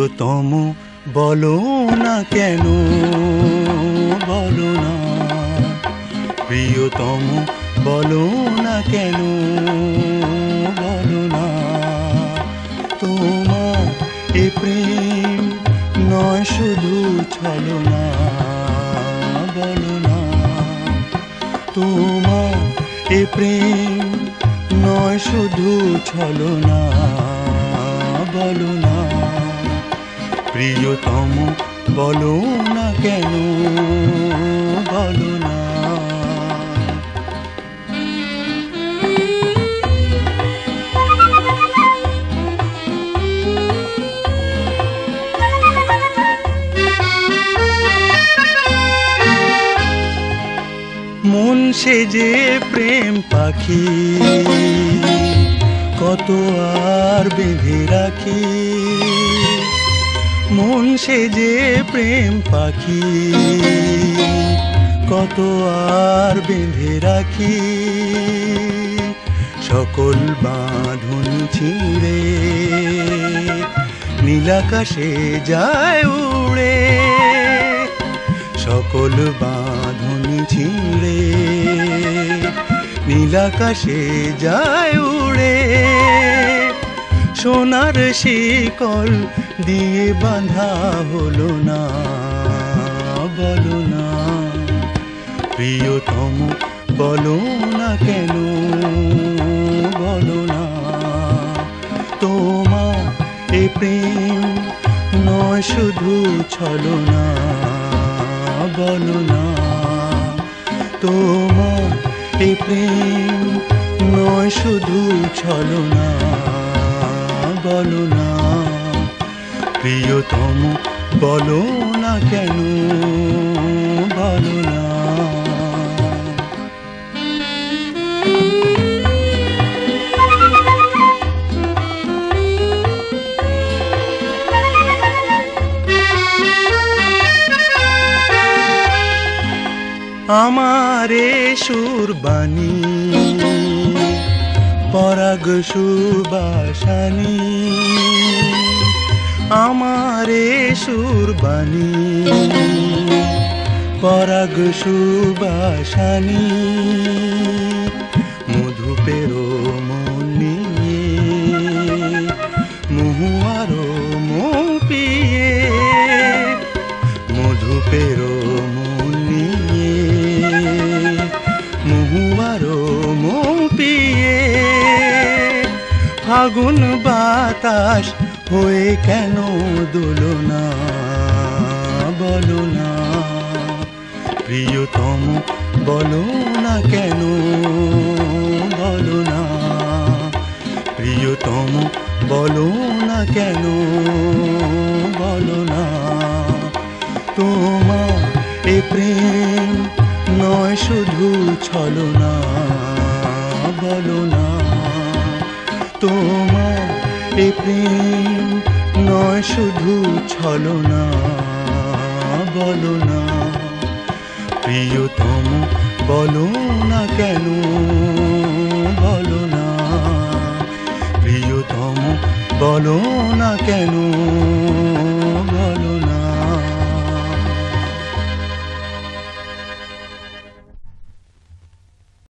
প্রিয়তম বলো না কেন, বলো না প্রিয়তম বলো না কেন, বলো না তোমার এ প্রেম নয় শুধু ছলনা, বলো না তোমার এ প্রেম নয় শুধু ছলনা, বলো না প্রিয়তম বলো না কেন, বলো না। মন সে যে প্রেম পাখি কত আর বেঁধে রাখি, মন সে যে প্রেম পাখি কত আর বেঁধে রাখি, সকল বাঁধন ছিঁড়ে নীলাকাশে যায় উড়ে, সকল বাঁধন ছিঁড়ে নীলাকাশে যায় উড়ে, সোনার শিকল দিয়ে বাঁধা হলো না, বলো না প্রিয়তম বলো না কেন, বলো না তোমার এ প্রেম নয় শুধু ছলনা, বলো না তোমার এ প্রেম নয় শুধু ছলনা, বলো না প্রিয়তম বলো না কেন, বলো না। আমারে সুরবাণী পরাগ সুবাসানী, আমারে সুরবাণী পরাগ সুবাসানী, মধু পেরো মন নিয়ে মহুয়ারো মৌ পিয়ে, মধু পেরো মন নিয়ে মহুয়ারো মৌ পিয়ে, ফাগুন বাতাস হয়ে কেন দোলনা, বলো না প্রিয়তম বলো না কেন, বলো না প্রিয়তম বলো না কেন, বলো না তোমার এ প্রেম নয় শুধু ছলনা, বলো না তোমার এ প্রেম নয় শুধু ছলনা, বলো না প্রিয়তম বলো না কেন, বলো না প্রিয়তম বলো না কেন।